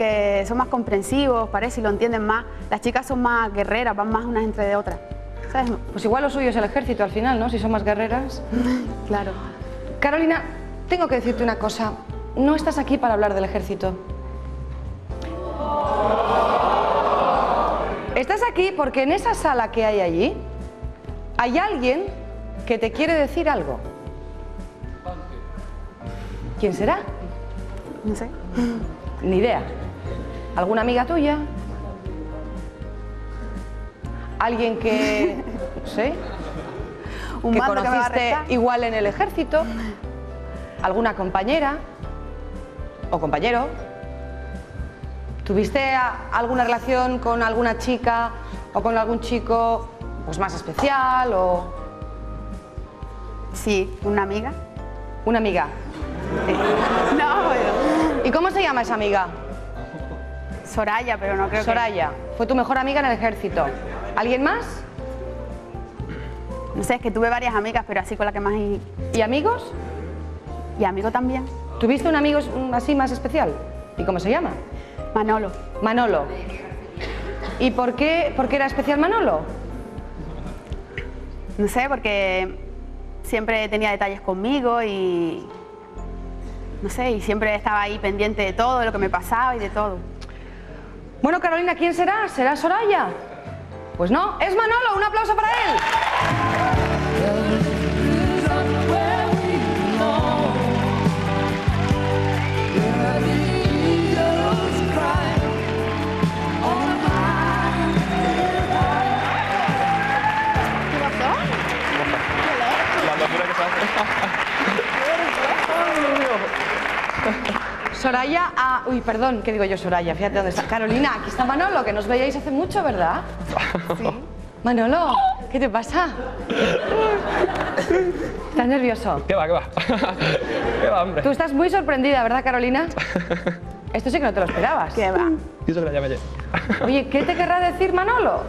que son más comprensivos, parece, y lo entienden más. Las chicas son más guerreras, van más unas entre de otras. ¿Sabes? Pues igual lo suyo es el ejército al final, ¿no? Si son más guerreras. Claro. Carolina, tengo que decirte una cosa. No estás aquí para hablar del ejército. Estás aquí porque en esa sala que hay allí hay alguien que te quiere decir algo. ¿Quién será? No sé. Ni idea. ¿Alguna amiga tuya? ¿Alguien que, no sé, Un que mando que me va a conociste arrestar. igual en el ejército? ¿Alguna compañera o compañero? ¿Tuviste alguna relación con alguna chica o con algún chico pues más especial o...? Sí, una amiga. ¿Una amiga? Sí. No, pero... ¿Y cómo se llama esa amiga? Soraya, pero no creo Soraya. Fue tu mejor amiga en el ejército. ¿Alguien más? que... No sé, es que tuve varias amigas, pero así con la que más... ¿Y amigos? Y amigo también. ¿Tuviste un amigo así más especial? ¿Y cómo se llama? Manolo. Manolo. ¿Y por qué era especial Manolo? No sé, porque siempre tenía detalles conmigo y... No sé, y siempre estaba ahí pendiente de todo, de lo que me pasaba y de todo. Bueno, Carolina, ¿quién será? ¿Será Soraya? Pues no, es Manolo. Un aplauso para él. Soraya, uy, perdón, ¿qué digo yo, Soraya? Fíjate dónde está. Carolina, aquí está Manolo, que nos veíais hace mucho, ¿verdad? Sí. Manolo, ¿qué te pasa? ¿Estás nervioso? ¿Qué va, qué va? ¿Qué va, hombre? Tú estás muy sorprendida, ¿verdad, Carolina? Esto sí que no te lo esperabas. ¿Qué va? Y eso que la llame yo. Oye, ¿qué te querrá decir Manolo?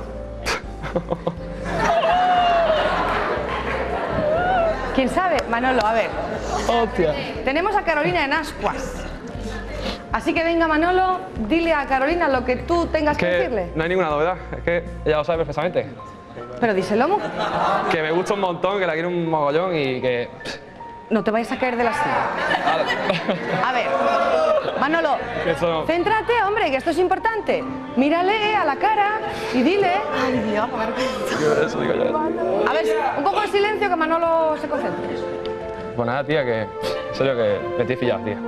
¿Quién sabe? Manolo, a ver. Hostia. Tenemos a Carolina en ascuas. Así que venga, Manolo, dile a Carolina lo que tú tengas que decirle. No hay ninguna novedad, es que ella lo sabe perfectamente. Pero díselo. Que me gusta un montón, que la quiero un mogollón y que... No te vayas a caer de la silla. A ver, Manolo, Eso... céntrate, hombre, que esto es importante. Mírale a la cara y dile... Ay, Dios, a ver. Eso digo yo. A ver, un poco de silencio, que Manolo se concentre. Pues nada, tía, que... En serio, que me tienes pillado, tía.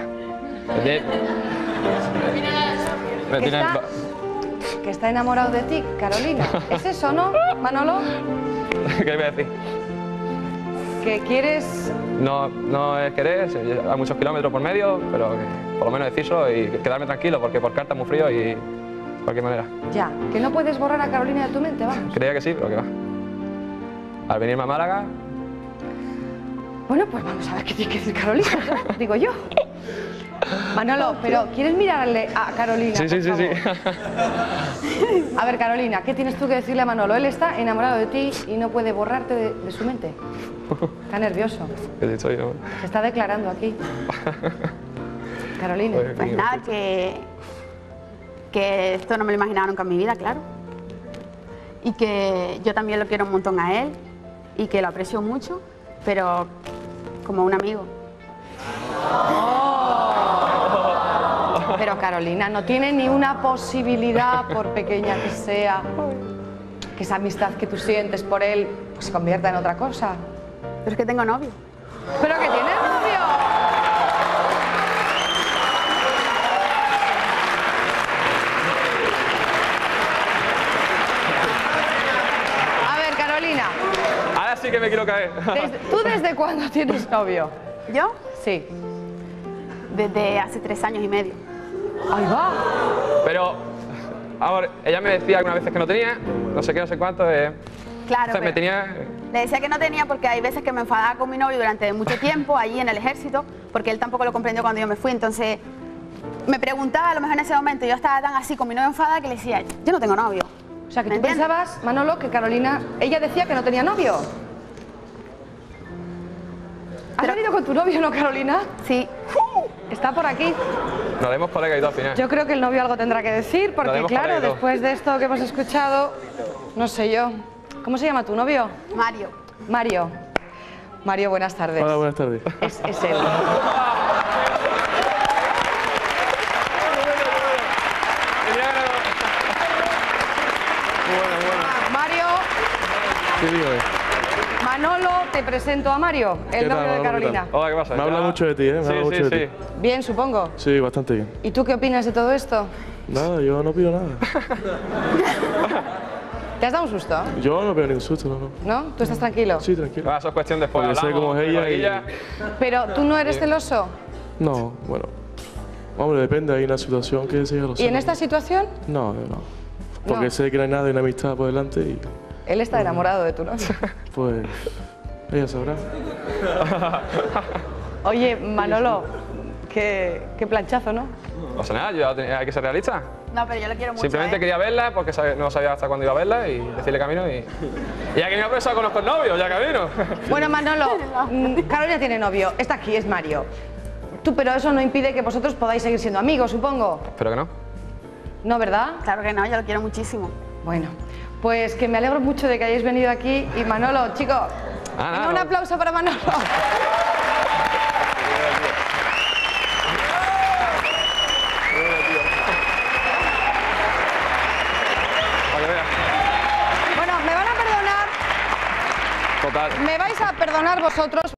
Me tienes... Que está enamorado de ti, Carolina. ¿Es eso, no, Manolo? ¿Qué iba a decir? Que quieres... No es querer, hay muchos kilómetros por medio, pero que por lo menos decírselo y quedarme tranquilo, porque por carta es muy frío y de cualquier manera. Ya, que no puedes borrar a Carolina de tu mente, vamos. Creía que sí, pero que va. Al venirme a Málaga... Bueno, pues vamos a ver qué tiene que decir Carolina, ¿no? Digo yo. Manolo, pero ¿quieres mirarle a Carolina? Sí, sí, por sí, favor? sí. A ver, Carolina, ¿qué tienes tú que decirle a Manolo? Él está enamorado de ti y no puede borrarte de su mente. Está nervioso. ¿Qué he dicho yo? Se está declarando aquí. Carolina. Pues nada, que esto no me lo imaginaba nunca en mi vida, claro. Y que yo también lo quiero un montón a él y que lo aprecio mucho, pero como un amigo. Pero Carolina, no tiene ni una posibilidad, por pequeña que sea, que esa amistad que tú sientes por él pues, se convierta en otra cosa. Pero es que tengo novio. ¡Pero que tiene novio! A ver, Carolina, Ahora sí que me quiero caer. ¿tú desde cuándo tienes novio? ¿Yo? Sí. Desde hace 3 años y medio. ¡Ahí va! Pero, ahora, ella me decía algunas veces que no tenía, no sé qué, no sé cuánto. Claro, me pero tenía... le decía que no tenía porque hay veces que me enfadaba con mi novio durante mucho tiempo allí en el ejército, porque él tampoco lo comprendió cuando yo me fui, entonces me preguntaba, a lo mejor en ese momento yo estaba tan así con mi novio enfadada que le decía, yo no tengo novio. O sea, que ¿Me tú entiendes? pensabas, Manolo, que Carolina, ella decía que no tenía novio. ¿Has venido con tu novio, no, Carolina? Sí. está por aquí. Nos haremos colega y todo al final. Yo creo que el novio algo tendrá que decir, porque haremos claro, colega y todo. después de esto que hemos escuchado, no sé yo. ¿Cómo se llama tu novio? Mario. Mario. Mario, buenas tardes. Hola, buenas tardes. Es él. Mario, Sí, dígame. Manolo, te presento a Mario, el ¿Qué tal, novio de Manolo? ¿Qué Carolina. tal? Hola, ¿qué pasa? Me habla mucho de ti, ¿eh? Me Sí, habla sí, mucho de sí. ti. Bien, supongo. Sí, bastante bien. ¿Y tú qué opinas de todo esto? Nada, yo no pido nada. ¿Te has dado un susto? Yo no veo ningún susto, no. ¿No? ¿Tú estás tranquilo? Sí, tranquilo. Eso es cuestión después. Porque sé hablamos, cómo es ella y- coleguilla. Pero tú no eres celoso. No, bueno. Hombre, depende, hay una situación que sí, ya lo sé. ¿Y en esta situación? No, no. Porque No. sé que no hay nada de una amistad por delante y Él está enamorado de tu novio. pues ella sabrá. Oye, Manolo, qué planchazo, ¿no? No pasa nada, hay que ser realista. No, pero yo lo quiero mucho. Simplemente quería verla porque no sabía hasta cuándo iba a verla y decirle camino y ya que me ha por eso conozco el novio, ya camino. Bueno, Manolo, Carolina tiene novio, está aquí, es Mario. Tú, pero eso no impide que vosotros podáis seguir siendo amigos, supongo. Espero que no. ¿No, verdad? Claro que no, yo lo quiero muchísimo. Bueno, pues que me alegro mucho de que hayáis venido aquí. Y Manolo, chico, venga, un no. aplauso para Manolo. Para que veas. Bueno, me van a perdonar, Total. me vais a perdonar vosotros.